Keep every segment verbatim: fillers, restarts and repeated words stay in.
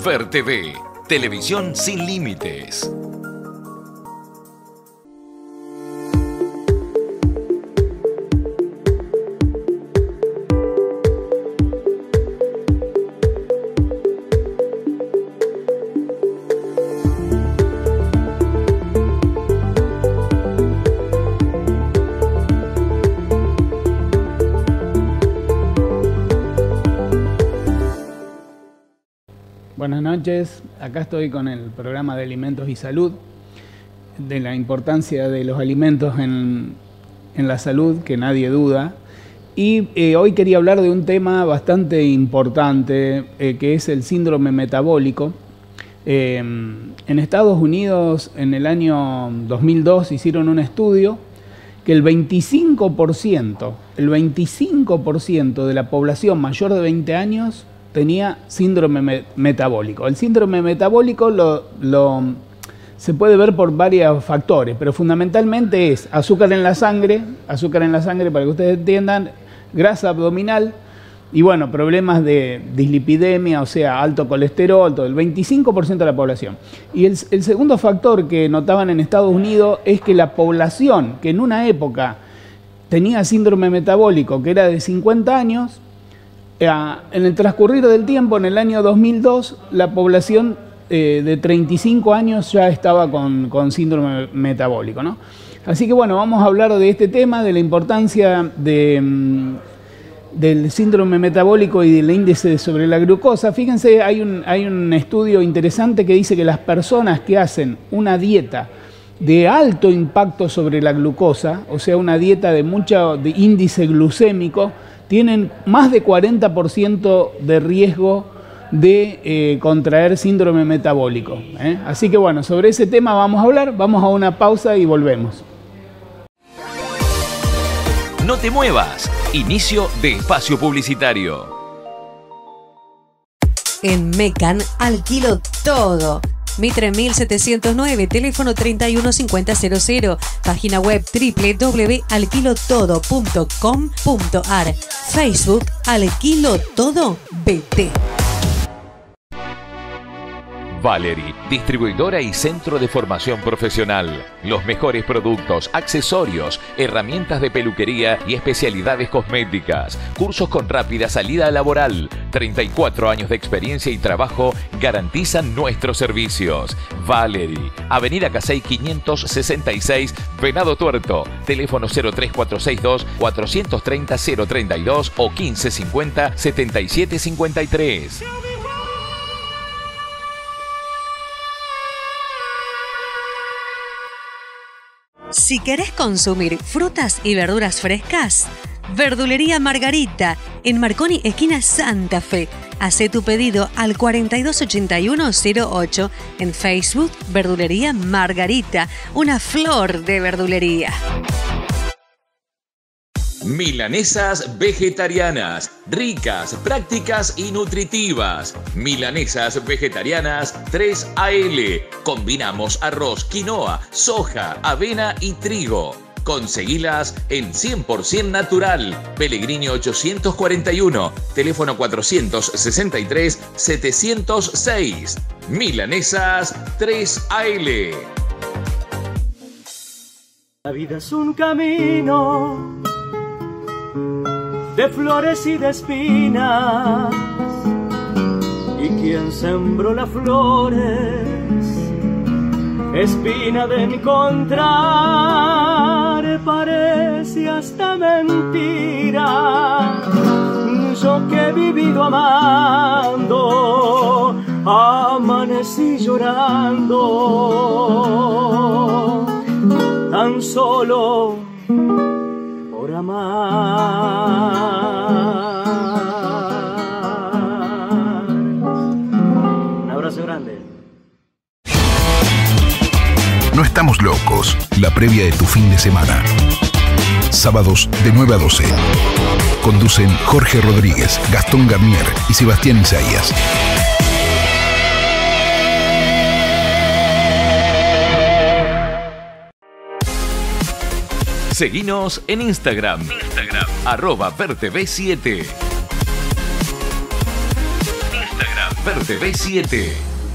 Ver T V, televisión sin límites. Buenas noches, acá estoy con el programa de Alimentos y Salud, de la importancia de los alimentos en, en la salud, que nadie duda. Y eh, hoy quería hablar de un tema bastante importante, eh, que es el síndrome metabólico. Eh, en Estados Unidos, en el año dos mil dos, hicieron un estudio que el veinticinco por ciento, el veinticinco por ciento de la población mayor de veinte años tenía síndrome me metabólico. El síndrome metabólico lo, lo, se puede ver por varios factores, pero fundamentalmente es azúcar en la sangre, azúcar en la sangre para que ustedes entiendan, grasa abdominal y bueno, problemas de dislipidemia, o sea, alto colesterol, todo, el veinticinco por ciento de la población. Y el, el segundo factor que notaban en Estados Unidos es que la población que en una época tenía síndrome metabólico, que era de cincuenta años, en el transcurrir del tiempo, en el año dos mil dos, la población eh, de treinta y cinco años ya estaba con, con síndrome metabólico, ¿no? Así que bueno, vamos a hablar de este tema, de la importancia de, mm, del síndrome metabólico y del índice sobre la glucosa. Fíjense, hay un, hay un estudio interesante que dice que las personas que hacen una dieta de alto impacto sobre la glucosa, o sea, una dieta de mucho de índice glucémico, tienen más de cuarenta por ciento de riesgo de eh, contraer síndrome metabólico. ¿eh? Así que bueno, sobre ese tema vamos a hablar, vamos a una pausa y volvemos. No te muevas, inicio de espacio publicitario. En Mecan alquilo todo. Mitre mil setecientos nueve, teléfono treinta y uno cincuenta cero cero, página web doble u doble u doble u punto alquilo todo punto com punto ar, Facebook Alquilo Todo B T. Valery, distribuidora y centro de formación profesional. Los mejores productos, accesorios, herramientas de peluquería y especialidades cosméticas. Cursos con rápida salida laboral. treinta y cuatro años de experiencia y trabajo garantizan nuestros servicios. Valery, Avenida Casey quinientos sesenta y seis, Venado Tuerto. Teléfono cero tres cuatro seis dos, cuatro tres cero, cero treinta y dos o quince cincuenta, setenta y siete cincuenta y tres. Si querés consumir frutas y verduras frescas, Verdulería Margarita, en Marconi, esquina Santa Fe. Hacé tu pedido al cuarenta y dos ochenta y uno cero ocho. En Facebook, Verdulería Margarita, una flor de verdulería. Milanesas vegetarianas, ricas, prácticas y nutritivas. Milanesas vegetarianas tres A L. Combinamos arroz, quinoa, soja, avena y trigo. Conseguilas en cien por ciento natural. Pellegrini ochocientos cuarenta y uno, teléfono cuatrocientos sesenta y tres, setecientos seis. Milanesas tres A L. La vida es un camino de flores y de espinas, y quien sembró las flores, espina de encontrar, parece hasta mentira. Yo que he vivido amando, amanecí llorando, tan solo por amar. Un abrazo grande. No estamos locos, la previa de tu fin de semana. Sábados de nueve a doce. Conducen Jorge Rodríguez, Gastón Garnier y Sebastián Isaías. Seguinos en Instagram, Instagram, arroba Ver T V siete. Instagram, Super T V siete.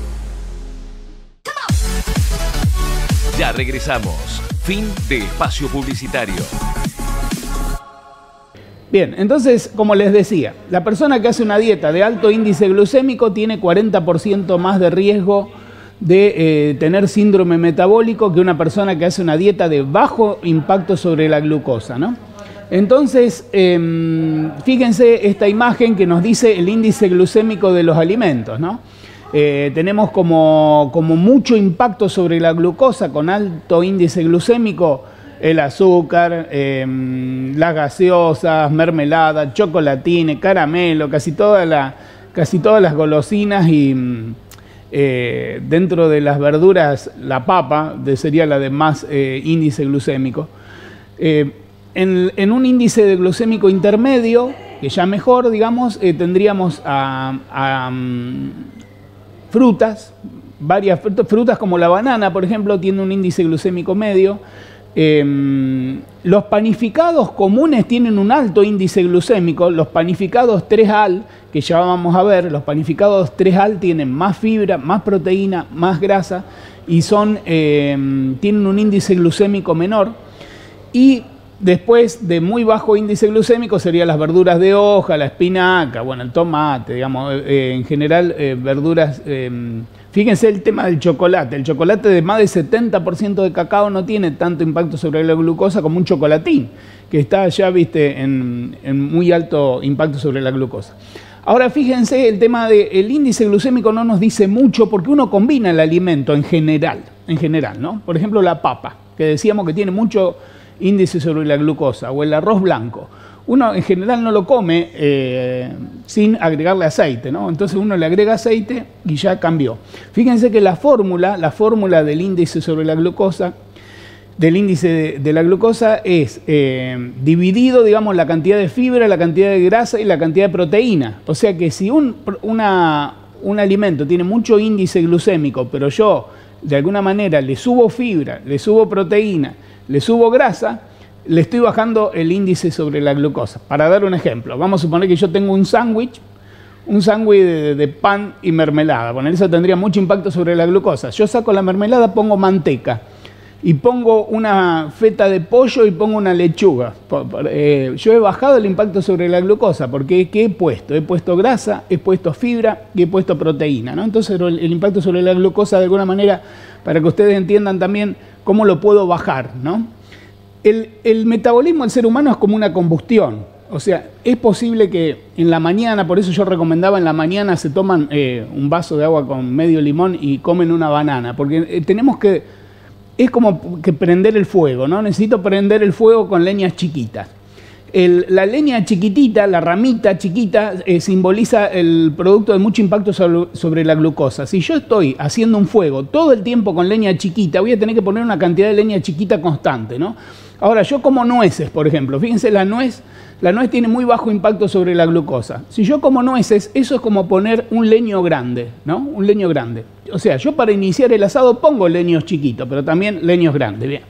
Ya regresamos. Fin de espacio publicitario. Bien, entonces, como les decía, la persona que hace una dieta de alto índice glucémico tiene cuarenta por ciento más de riesgo de eh, tener síndrome metabólico que una persona que hace una dieta de bajo impacto sobre la glucosa, ¿no? Entonces, eh, fíjense esta imagen que nos dice el índice glucémico de los alimentos, ¿no? Eh, tenemos como, como mucho impacto sobre la glucosa con alto índice glucémico el azúcar, eh, las gaseosas, mermelada, chocolatines, caramelo, casi, toda la, casi todas las golosinas y eh, dentro de las verduras la papa de, sería la de más eh, índice glucémico. Eh, en, en un índice de glucémico intermedio, que ya mejor, digamos, eh, tendríamos a, a um, frutas, varias frutas como la banana, por ejemplo, tiene un índice glucémico medio. Eh, los panificados comunes tienen un alto índice glucémico. Los panificados tres al, que ya vamos a ver, los panificados tres al tienen más fibra, más proteína, más grasa y son, eh, tienen un índice glucémico menor. Y después de muy bajo índice glucémico serían las verduras de hoja, la espinaca, bueno, el tomate, digamos, eh, en general eh, verduras... Eh, Fíjense el tema del chocolate. El chocolate de más de setenta por ciento de cacao no tiene tanto impacto sobre la glucosa como un chocolatín, que está ya, viste, en, en muy alto impacto sobre la glucosa. Ahora fíjense el tema del índice glucémico no nos dice mucho porque uno combina el alimento en general, en general, ¿no? Por ejemplo, la papa, que decíamos que tiene mucho índice sobre la glucosa, o el arroz blanco. Uno en general no lo come eh, sin agregarle aceite, ¿no? Entonces uno le agrega aceite y ya cambió. Fíjense que la fórmula, la fórmula del índice sobre la glucosa, del índice de, de la glucosa es eh, dividido, digamos, la cantidad de fibra, la cantidad de grasa y la cantidad de proteína. O sea que si un, una, un alimento tiene mucho índice glucémico, pero yo de alguna manera le subo fibra, le subo proteína, le subo grasa, le estoy bajando el índice sobre la glucosa. Para dar un ejemplo, vamos a suponer que yo tengo un sándwich, un sándwich de, de pan y mermelada. Bueno, eso tendría mucho impacto sobre la glucosa. Yo saco la mermelada, pongo manteca y pongo una feta de pollo y pongo una lechuga. Eh, yo he bajado el impacto sobre la glucosa porque ¿qué he puesto? He puesto grasa, he puesto fibra y he puesto proteína, ¿no? Entonces el, el impacto sobre la glucosa de alguna manera, para que ustedes entiendan también cómo lo puedo bajar, ¿no? El, el metabolismo del ser humano es como una combustión, o sea, es posible que en la mañana, por eso yo recomendaba en la mañana se toman eh, un vaso de agua con medio limón y comen una banana, porque eh, tenemos que, es como que prender el fuego, ¿no? Necesito prender el fuego con leñas chiquitas. El, la leña chiquitita, la ramita chiquita, eh, simboliza el producto de mucho impacto sobre, sobre la glucosa. Si yo estoy haciendo un fuego todo el tiempo con leña chiquita, voy a tener que poner una cantidad de leña chiquita constante, ¿no? Ahora, yo como nueces, por ejemplo, fíjense, la nuez, la nuez tiene muy bajo impacto sobre la glucosa. Si yo como nueces, eso es como poner un leño grande, ¿no? Un leño grande. O sea, yo para iniciar el asado pongo leños chiquitos, pero también leños grandes, bien.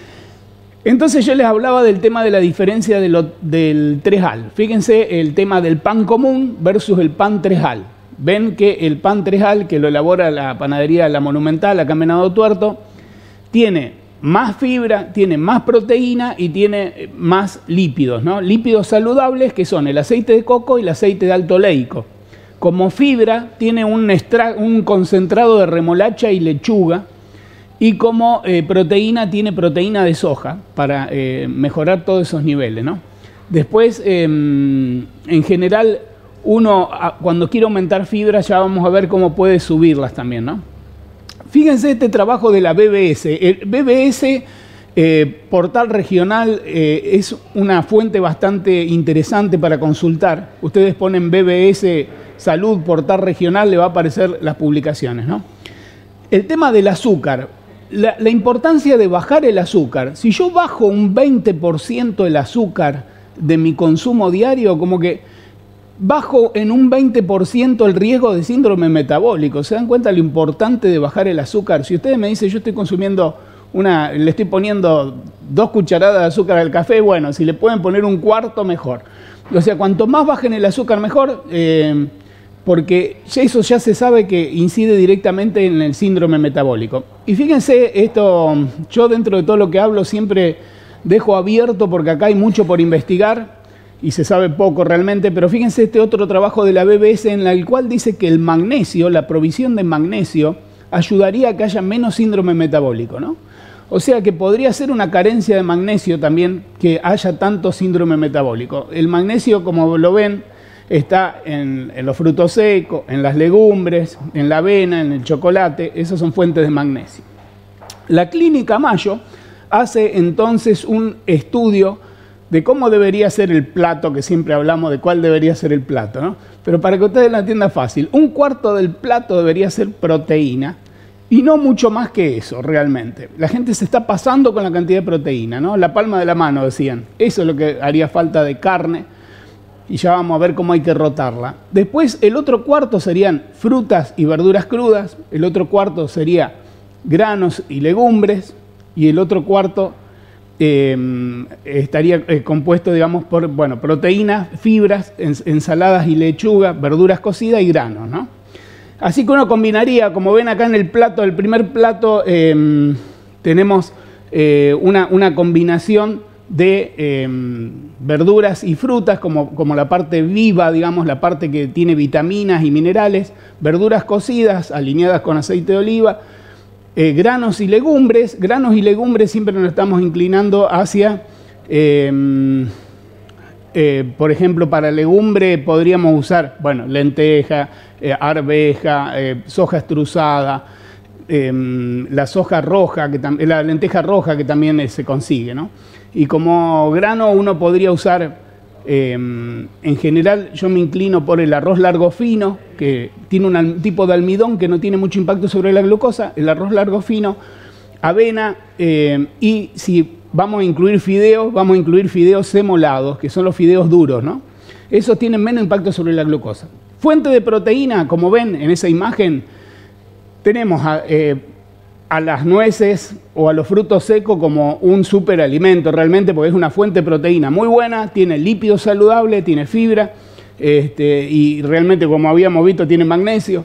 Entonces yo les hablaba del tema de la diferencia de lo, del tres al. Fíjense el tema del pan común versus el pan tres al. Ven que el pan tres al, que lo elabora la panadería La Monumental, acá en Venado Tuerto, tiene más fibra, tiene más proteína y tiene más lípidos, ¿no? Lípidos saludables que son el aceite de coco y el aceite de alto oleico. Como fibra tiene un, extra, un concentrado de remolacha y lechuga. Y como eh, proteína tiene proteína de soja para eh, mejorar todos esos niveles, ¿no? Después, eh, en general, uno cuando quiere aumentar fibra ya vamos a ver cómo puede subirlas también, ¿no? Fíjense este trabajo de la B B S. El B B S, eh, portal regional, eh, es una fuente bastante interesante para consultar. Ustedes ponen B B S Salud, portal regional, le va a aparecer las publicaciones, ¿no? El tema del azúcar. La, la importancia de bajar el azúcar. Si yo bajo un veinte por ciento el azúcar de mi consumo diario, como que bajo en un veinte por ciento el riesgo de síndrome metabólico. ¿Se dan cuenta lo importante de bajar el azúcar? Si ustedes me dicen, yo estoy consumiendo una, le estoy poniendo dos cucharadas de azúcar al café, bueno, si le pueden poner un cuarto, mejor. O sea, cuanto más bajen el azúcar, mejor. Eh, porque eso ya se sabe que incide directamente en el síndrome metabólico. Y fíjense, esto yo dentro de todo lo que hablo siempre dejo abierto porque acá hay mucho por investigar y se sabe poco realmente, pero fíjense este otro trabajo de la B B S en el cual dice que el magnesio, la provisión de magnesio, ayudaría a que haya menos síndrome metabólico, ¿no? O sea que podría ser una carencia de magnesio también que haya tanto síndrome metabólico. El magnesio, como lo ven, está en, en los frutos secos, en las legumbres, en la avena, en el chocolate. Esas son fuentes de magnesio. La Clínica Mayo hace entonces un estudio de cómo debería ser el plato, que siempre hablamos de cuál debería ser el plato, ¿no? Pero para que ustedes lo entiendan fácil, un cuarto del plato debería ser proteína y no mucho más que eso realmente. La gente se está pasando con la cantidad de proteína, ¿no? La palma de la mano, decían. Eso es lo que haría falta de carne y ya vamos a ver cómo hay que rotarla. Después el otro cuarto serían frutas y verduras crudas, el otro cuarto sería granos y legumbres y el otro cuarto Eh, estaría eh, compuesto, digamos, por bueno, proteínas, fibras, ens ensaladas y lechuga, verduras cocidas y granos, ¿no? Así que uno combinaría, como ven acá en el plato, el primer plato, eh, tenemos eh, una, una combinación de eh, verduras y frutas, como, como la parte viva, digamos, la parte que tiene vitaminas y minerales, verduras cocidas, alineadas con aceite de oliva, Eh, granos y legumbres. Granos y legumbres siempre nos estamos inclinando hacia, eh, eh, por ejemplo, para legumbre podríamos usar, bueno, lenteja, eh, arveja, eh, soja estruzada, eh, la soja roja, que la lenteja roja que también eh, se consigue, ¿no? Y como grano uno podría usar, eh, en general yo me inclino por el arroz largo fino, que tiene un tipo de almidón que no tiene mucho impacto sobre la glucosa, el arroz largo fino, avena, eh, y si vamos a incluir fideos, vamos a incluir fideos semolados, que son los fideos duros, ¿no? Esos tienen menos impacto sobre la glucosa. Fuente de proteína, como ven en esa imagen, tenemos a, eh, a las nueces o a los frutos secos como un superalimento realmente, porque es una fuente de proteína muy buena, tiene lípidos saludables, tiene fibra, Este, y realmente, como habíamos visto, tiene magnesio.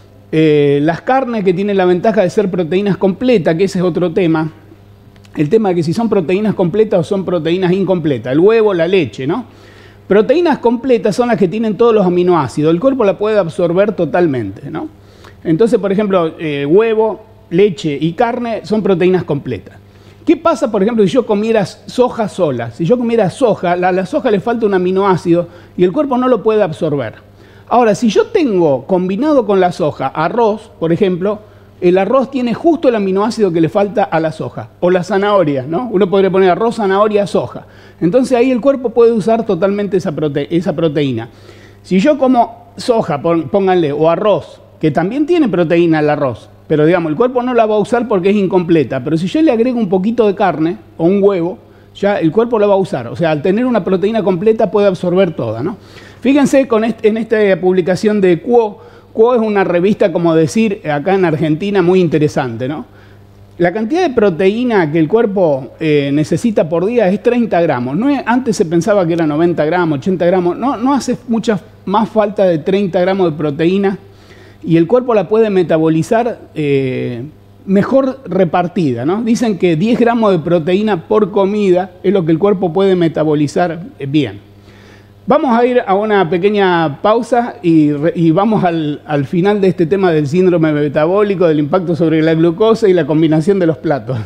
Eh, las carnes, que tienen la ventaja de ser proteínas completas, que ese es otro tema. El tema de que si son proteínas completas o son proteínas incompletas. El huevo, la leche, ¿no? Proteínas completas son las que tienen todos los aminoácidos. El cuerpo la puede absorber totalmente, ¿no? Entonces, por ejemplo, eh, huevo, leche y carne son proteínas completas. ¿Qué pasa, por ejemplo, si yo comiera soja sola? Si yo comiera soja, a la, la soja le falta un aminoácido y el cuerpo no lo puede absorber. Ahora, si yo tengo combinado con la soja arroz, por ejemplo, el arroz tiene justo el aminoácido que le falta a la soja. O la zanahoria, ¿no? Uno podría poner arroz, zanahoria, soja. Entonces ahí el cuerpo puede usar totalmente esa, prote esa proteína. Si yo como soja, pónganle, o arroz, que también tiene proteína el arroz, pero digamos, el cuerpo no la va a usar porque es incompleta. Pero si yo le agrego un poquito de carne o un huevo, ya el cuerpo la va a usar. O sea, al tener una proteína completa puede absorber toda, ¿no? Fíjense con este, en esta publicación de Quo. Quo es una revista, como decir, acá en Argentina, muy interesante, ¿no? La cantidad de proteína que el cuerpo eh, necesita por día es treinta gramos. No es, antes se pensaba que era noventa gramos, ochenta gramos. No, no hace mucha más falta de treinta gramos de proteína. Y el cuerpo la puede metabolizar eh, mejor repartida, ¿no? Dicen que diez gramos de proteína por comida es lo que el cuerpo puede metabolizar bien. Vamos a ir a una pequeña pausa y, y vamos al, al final de este tema del síndrome metabólico, del impacto sobre la glucosa y la combinación de los platos.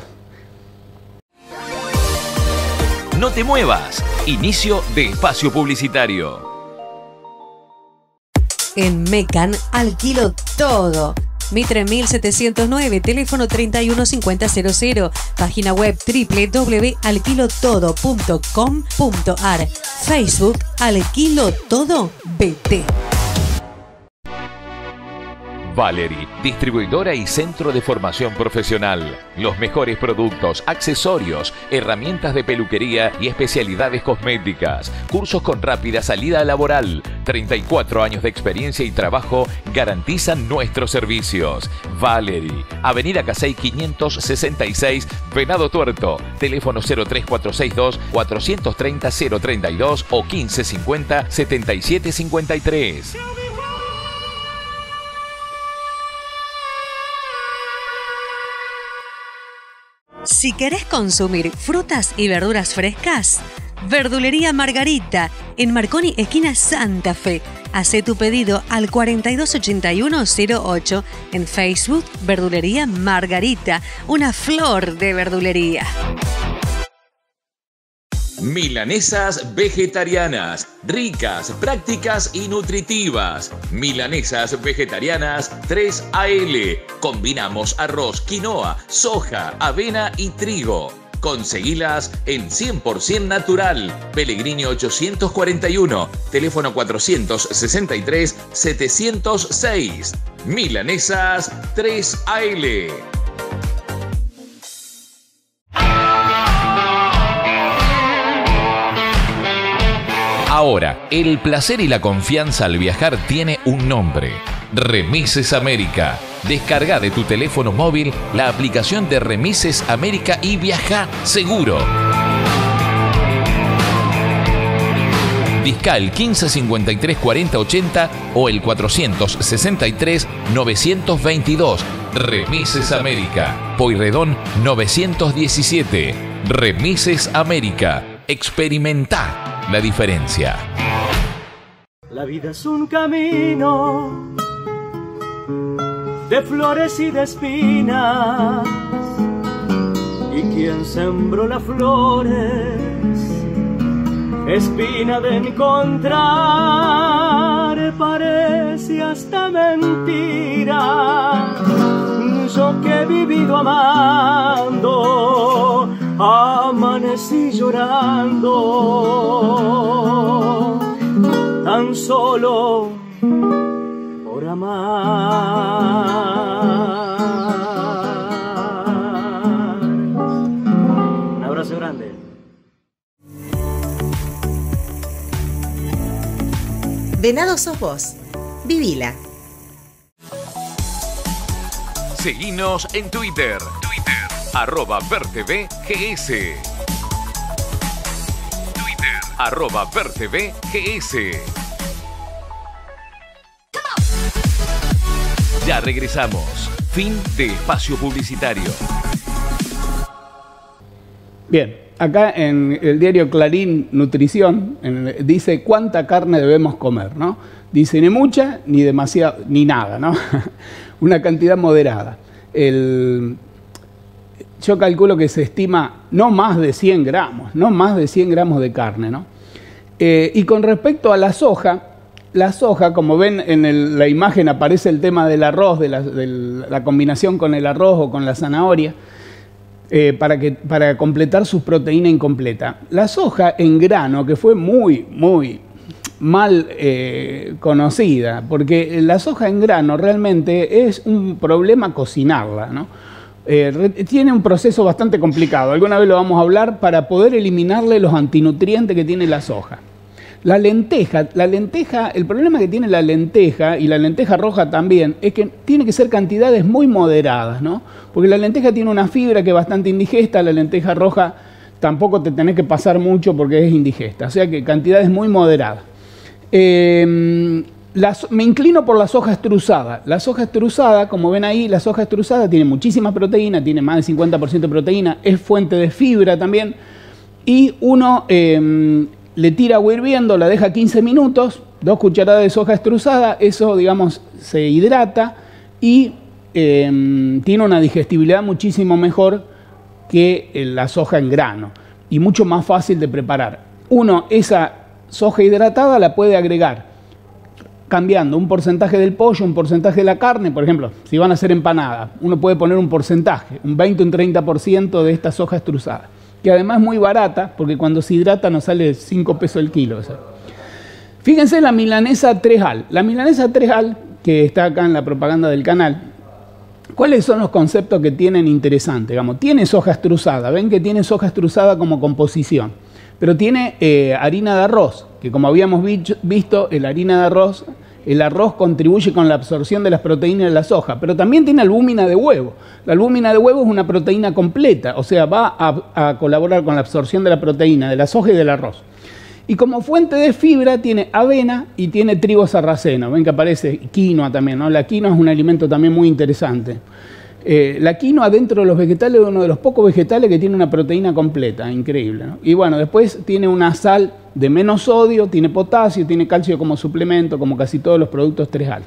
No te muevas. Inicio de espacio publicitario. En Mecan alquilo todo. Mitre mil setecientos nueve, teléfono treinta y uno cincuenta cero cero, página web doble u doble u doble u punto alquilo todo punto com punto ar, Facebook Alquilo Todo B T. Valery, distribuidora y centro de formación profesional. Los mejores productos, accesorios, herramientas de peluquería y especialidades cosméticas. Cursos con rápida salida laboral. treinta y cuatro años de experiencia y trabajo garantizan nuestros servicios. Valery, Avenida Casey quinientos sesenta y seis, Venado Tuerto. Teléfono cero tres cuatro seis dos, cuatro tres cero, cero tres dos o quince cincuenta, setenta y siete cincuenta y tres. Si querés consumir frutas y verduras frescas, Verdulería Margarita, en Marconi, esquina Santa Fe. Hacé tu pedido al cuarenta y dos ochenta y uno cero ocho. En Facebook, Verdulería Margarita, una flor de verdulería. Milanesas vegetarianas, ricas, prácticas y nutritivas. Milanesas vegetarianas tres A L. Combinamos arroz, quinoa, soja, avena y trigo. Conseguilas en cien por ciento natural. Pellegrini ochocientos cuarenta y uno, teléfono cuatrocientos sesenta y tres setecientos seis. Milanesas tres A L. Ahora, el placer y la confianza al viajar tiene un nombre. Remises América. Descarga de tu teléfono móvil la aplicación de Remises América y viaja seguro. Disca el quince cincuenta y tres cuarenta ochenta o el cuatrocientos sesenta y tres novecientos veintidós. Remises América. Pueyrredón novecientos diecisiete. Remises América. Experimenta la diferencia. La vida es un camino de flores y de espinas, y quien sembró las flores, espina de encontrar, parece hasta mentira. Yo que he vivido amando, amanecí llorando, tan solo por amar. Un abrazo grande. Venado sos vos. Vivila. Seguinos en Twitter. Twitter. Arroba VerTV GS. Twitter. Arroba VerTV GS. Ya regresamos. Fin de espacio publicitario. Bien, acá en el diario Clarín Nutrición en, dice cuánta carne debemos comer, ¿no? Dice ni mucha ni demasiado, ni nada, ¿no? Una cantidad moderada. El, yo calculo que se estima no más de cien gramos, no más de cien gramos de carne, ¿no? Eh, y con respecto a la soja, la soja, como ven en el, la imagen aparece el tema del arroz, de la, de la combinación con el arroz o con la zanahoria, eh, para, que, para completar su proteína incompleta. La soja en grano, que fue muy, muy mal eh, conocida, porque la soja en grano realmente es un problema cocinarla, ¿no? Eh, tiene un proceso bastante complicado, alguna vez lo vamos a hablar, para poder eliminarle los antinutrientes que tiene la soja. La lenteja, la lenteja, el problema que tiene la lenteja, y la lenteja roja también, es que tiene que ser cantidades muy moderadas, ¿no? Porque la lenteja tiene una fibra que es bastante indigesta, la lenteja roja tampoco te tenés que pasar mucho porque es indigesta, o sea que cantidades muy moderadas. Eh, la, me inclino por la soja extrusada. La soja extrusada, como ven ahí, la soja extrusada tiene muchísima proteína, tiene más del cincuenta por ciento de proteína, es fuente de fibra también, y uno eh, le tira agua hirviendo, la deja quince minutos, dos cucharadas de soja extrusada, eso, digamos, se hidrata y eh, tiene una digestibilidad muchísimo mejor que la soja en grano y mucho más fácil de preparar. Uno, esa soja hidratada la puede agregar cambiando un porcentaje del pollo, un porcentaje de la carne. Por ejemplo, si van a hacer empanadas, uno puede poner un porcentaje, un veinte o un treinta por ciento de esta soja extrusada, que además es muy barata, porque cuando se hidrata nos sale cinco pesos el kilo. O sea. Fíjense la milanesa tres al. La milanesa tres al, que está acá en la propaganda del canal, ¿cuáles son los conceptos que tienen interesantes? Digamos, tiene soja extrusada, ven que tiene soja extrusada como composición, pero tiene eh, harina de arroz, que como habíamos visto, la harina de arroz, el arroz contribuye con la absorción de las proteínas de la soja, pero también tiene albúmina de huevo. La albúmina de huevo es una proteína completa, o sea, va a, a colaborar con la absorción de la proteína de la soja y del arroz. Y como fuente de fibra tiene avena y tiene trigo sarraceno. Ven que aparece quinoa también, ¿no? La quinoa es un alimento también muy interesante. Eh, la quinoa dentro de los vegetales es uno de los pocos vegetales que tiene una proteína completa, increíble, ¿no? Y bueno, después tiene una sal de menos sodio, tiene potasio, tiene calcio como suplemento, como casi todos los productos tres A.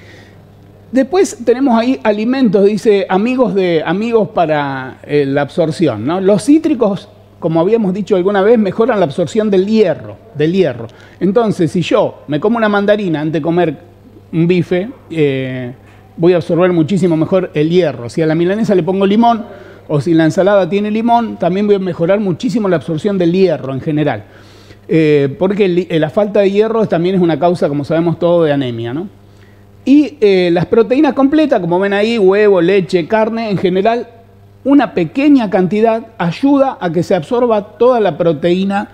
Después tenemos ahí alimentos, dice, amigos, de, amigos para eh, la absorción, ¿no? Los cítricos, como habíamos dicho alguna vez, mejoran la absorción del hierro, del hierro. Entonces, si yo me como una mandarina antes de comer un bife, eh, voy a absorber muchísimo mejor el hierro. Si a la milanesa le pongo limón, o si la ensalada tiene limón, también voy a mejorar muchísimo la absorción del hierro en general. Eh, porque el, la falta de hierro también es una causa, como sabemos todo, de anemia, ¿no? Y eh, las proteínas completas, como ven ahí, huevo, leche, carne, en general, una pequeña cantidad ayuda a que se absorba toda la proteína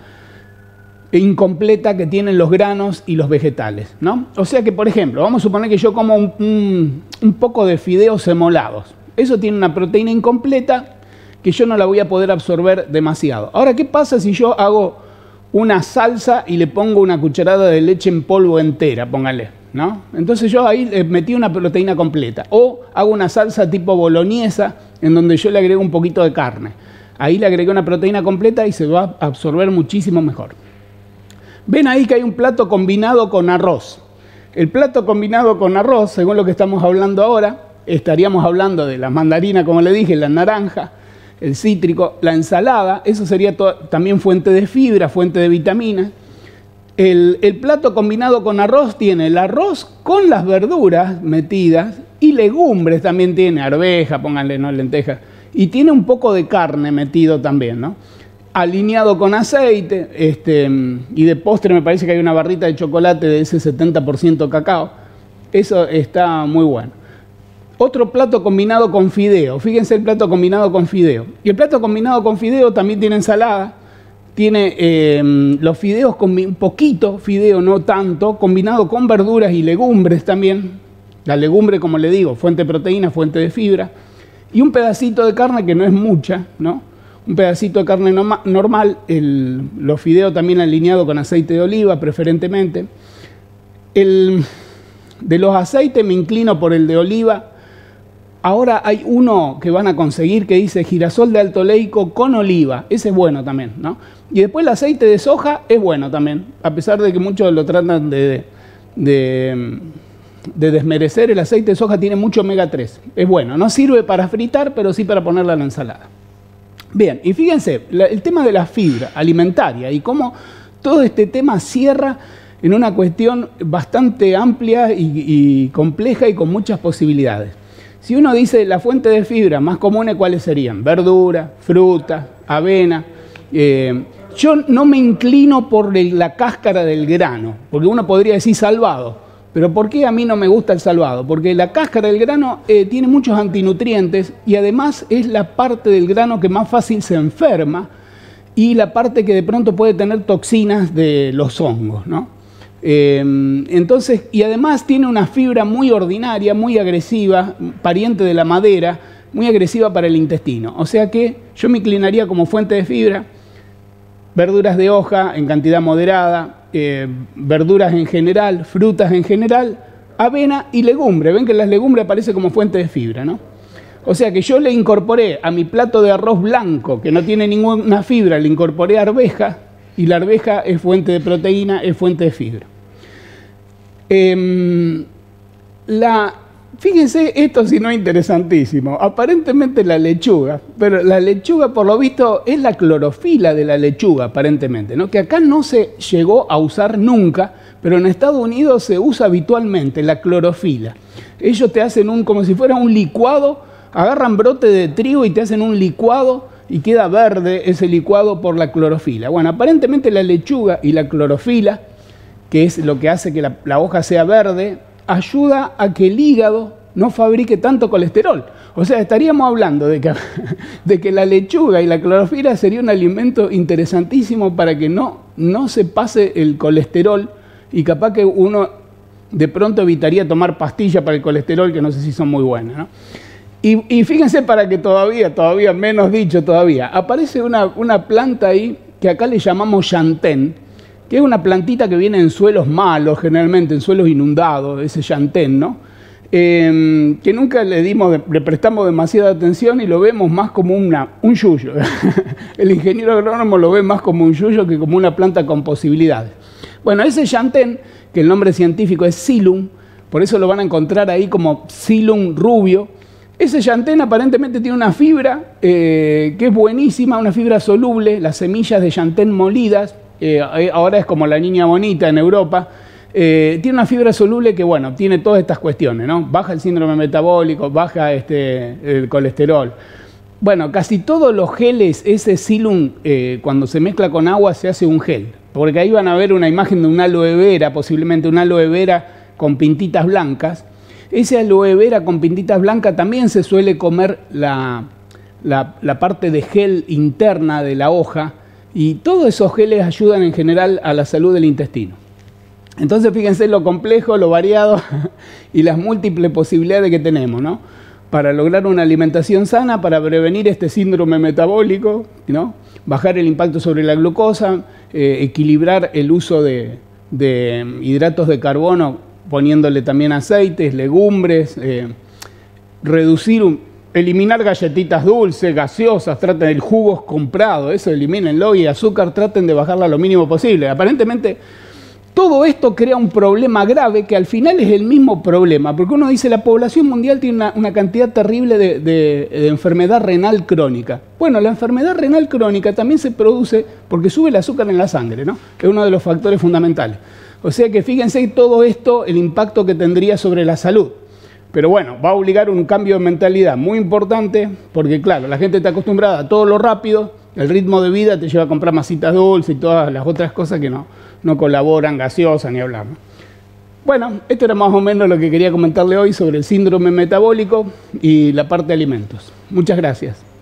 incompleta que tienen los granos y los vegetales, ¿no? O sea que, por ejemplo, vamos a suponer que yo como un, un, un poco de fideos semolados. Eso tiene una proteína incompleta que yo no la voy a poder absorber demasiado. Ahora, ¿qué pasa si yo hago una salsa y le pongo una cucharada de leche en polvo entera? Póngale, ¿no? Entonces yo ahí le metí una proteína completa. O hago una salsa tipo boloñesa en donde yo le agrego un poquito de carne. Ahí le agregué una proteína completa y se va a absorber muchísimo mejor. Ven ahí que hay un plato combinado con arroz. El plato combinado con arroz, según lo que estamos hablando ahora, estaríamos hablando de la mandarina, como le dije, la naranja, el cítrico, la ensalada. Eso sería también fuente de fibra, fuente de vitamina. El, el plato combinado con arroz tiene el arroz con las verduras metidas y legumbres también tiene, arveja, pónganle, no lentejas, y tiene un poco de carne metido también, ¿no? Alineado con aceite, este, y de postre me parece que hay una barrita de chocolate de ese setenta por ciento cacao. Eso está muy bueno. Otro plato combinado con fideo. Fíjense el plato combinado con fideo. Y el plato combinado con fideo también tiene ensalada. Tiene eh, los fideos con un poquito, fideo no tanto, combinado con verduras y legumbres también. La legumbre, como le digo, fuente de proteína, fuente de fibra. Y un pedacito de carne que no es mucha, ¿no? Un pedacito de carne normal, el, los fideos también alineados con aceite de oliva, preferentemente. El, de los aceites me inclino por el de oliva. Ahora hay uno que van a conseguir que dice girasol de alto oleico con oliva. Ese es bueno también, ¿no? Y después el aceite de soja es bueno también. A pesar de que muchos lo tratan de, de, de desmerecer, el aceite de soja tiene mucho omega tres. Es bueno, no sirve para fritar, pero sí para ponerla en la ensalada. Bien, y fíjense, la, el tema de la fibra alimentaria y cómo todo este tema cierra en una cuestión bastante amplia y, y compleja y con muchas posibilidades. Si uno dice la fuente de fibra más comunes, ¿cuáles serían? Verdura, fruta, avena. Eh, yo no me inclino por el, la cáscara del grano, porque uno podría decir salvado. Pero ¿por qué a mí no me gusta el salvado? Porque la cáscara del grano eh, tiene muchos antinutrientes y además es la parte del grano que más fácil se enferma y la parte que de pronto puede tener toxinas de los hongos, ¿no? Eh, entonces, y además tiene una fibra muy ordinaria, muy agresiva, pariente de la madera, muy agresiva para el intestino. O sea que yo me inclinaría como fuente de fibra, verduras de hoja en cantidad moderada, Eh, verduras en general, frutas en general, avena y legumbre. Ven que las legumbres aparecen como fuente de fibra, ¿no? O sea que yo le incorporé a mi plato de arroz blanco, que no tiene ninguna fibra, le incorporé arveja, y la arveja es fuente de proteína, es fuente de fibra. Eh, la, fíjense, esto sí no es interesantísimo. Aparentemente la lechuga, pero la lechuga por lo visto es la clorofila de la lechuga, aparentemente, ¿no? Que acá no se llegó a usar nunca, pero en Estados Unidos se usa habitualmente la clorofila. Ellos te hacen un, como si fuera un licuado, agarran brote de trigo y te hacen un licuado y queda verde ese licuado por la clorofila. Bueno, aparentemente la lechuga y la clorofila, que es lo que hace que la, la hoja sea verde, ayuda a que el hígado no fabrique tanto colesterol. O sea, estaríamos hablando de que, de que la lechuga y la clorofila sería un alimento interesantísimo para que no, no se pase el colesterol y capaz que uno de pronto evitaría tomar pastillas para el colesterol, que no sé si son muy buenas, ¿no? Y, y fíjense para que todavía, todavía menos dicho todavía, aparece una, una planta ahí que acá le llamamos yantén, que es una plantita que viene en suelos malos, generalmente en suelos inundados, ese yantén, ¿no? eh, que nunca le, dimos, le prestamos demasiada atención y lo vemos más como una, un yuyo. El ingeniero agrónomo lo ve más como un yuyo que como una planta con posibilidades. Bueno, ese Xantén, que el nombre científico es Psyllum, por eso lo van a encontrar ahí como Psyllum rubio. Ese Xantén aparentemente tiene una fibra eh, que es buenísima, una fibra soluble, las semillas de Xantén molidas, eh, ahora es como la niña bonita en Europa, eh, tiene una fibra soluble que, bueno, tiene todas estas cuestiones, ¿no? Baja el síndrome metabólico, baja este, el colesterol. Bueno, casi todos los geles, ese Psyllum, eh, cuando se mezcla con agua se hace un gel, porque ahí van a ver una imagen de un aloe vera, posiblemente un aloe vera con pintitas blancas. Ese aloe vera con pintitas blancas también se suele comer la, la, la parte de gel interna de la hoja, y todos esos geles ayudan en general a la salud del intestino. Entonces fíjense lo complejo, lo variado y las múltiples posibilidades que tenemos, ¿no? Para lograr una alimentación sana, para prevenir este síndrome metabólico, ¿no? Bajar el impacto sobre la glucosa, eh, equilibrar el uso de, de hidratos de carbono poniéndole también aceites, legumbres, eh, reducir, un, eliminar galletitas dulces, gaseosas, traten el jugos comprado, eso elimínenlo, y azúcar traten de bajarla lo mínimo posible. Aparentemente todo esto crea un problema grave que al final es el mismo problema, porque uno dice la población mundial tiene una, una cantidad terrible de, de, de enfermedad renal crónica. Bueno, la enfermedad renal crónica también se produce porque sube el azúcar en la sangre, ¿no? Es uno de los factores fundamentales. O sea que fíjense todo esto, el impacto que tendría sobre la salud. Pero bueno, va a obligar un cambio de mentalidad muy importante, porque claro, la gente está acostumbrada a todo lo rápido, el ritmo de vida te lleva a comprar masitas dulces y todas las otras cosas que no, no colaboran, gaseosas ni hablar, ¿no? Bueno, esto era más o menos lo que quería comentarle hoy sobre el síndrome metabólico y la parte de alimentos. Muchas gracias.